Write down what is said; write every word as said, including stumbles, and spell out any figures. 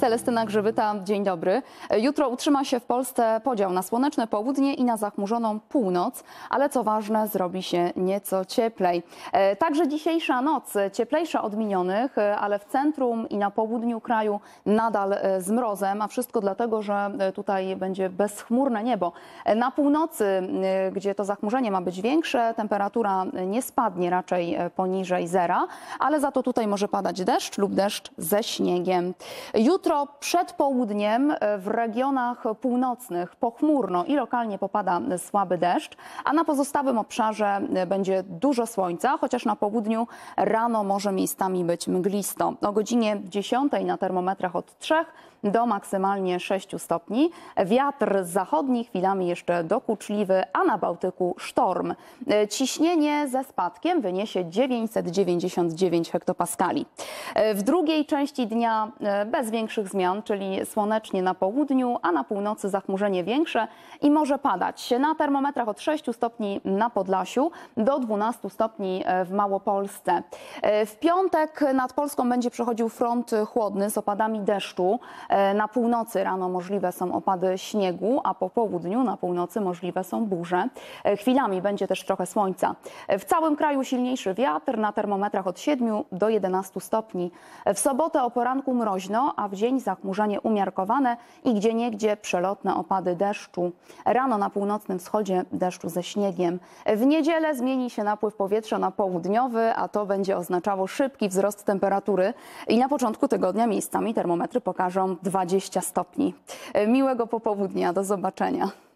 Celestyna Grzybyta, dzień dobry. Jutro utrzyma się w Polsce podział na słoneczne południe i na zachmurzoną północ, ale co ważne, zrobi się nieco cieplej. Także dzisiejsza noc cieplejsza od minionych, ale w centrum i na południu kraju nadal z mrozem, a wszystko dlatego, że tutaj będzie bezchmurne niebo. Na północy, gdzie to zachmurzenie ma być większe, temperatura nie spadnie raczej poniżej zera, ale za to tutaj może padać deszcz lub deszcz ze śniegiem. Jutro przed południem w regionach północnych pochmurno i lokalnie popada słaby deszcz, a na pozostałym obszarze będzie dużo słońca, chociaż na południu rano może miejscami być mglisto. O godzinie dziesiątej na termometrach od trzech do maksymalnie sześciu stopni. Wiatr zachodni chwilami jeszcze dokuczliwy, a na Bałtyku sztorm. Ciśnienie ze spadkiem wyniesie dziewięćset dziewięćdziesiąt dziewięć hektopaskali. W drugiej części dnia bez większych zmian, czyli słonecznie na południu, a na północy zachmurzenie większe i może padać. Na termometrach od sześciu stopni na Podlasiu do dwunastu stopni w Małopolsce. W piątek nad Polską będzie przechodził front chłodny z opadami deszczu. Na północy rano możliwe są opady śniegu, a po południu na północy możliwe są burze. Chwilami będzie też trochę słońca. W całym kraju silniejszy wiatr, na termometrach od siedmiu do jedenastu stopni. W sobotę o poranku mroźno, a w dzień zachmurzenie umiarkowane i gdzieniegdzie przelotne opady deszczu. Rano na północnym wschodzie deszczu ze śniegiem. W niedzielę zmieni się napływ powietrza na południowy, a to będzie oznaczało szybki wzrost temperatury i na początku tygodnia miejscami termometry pokażą dwadzieścia stopni. Miłego popołudnia, do zobaczenia.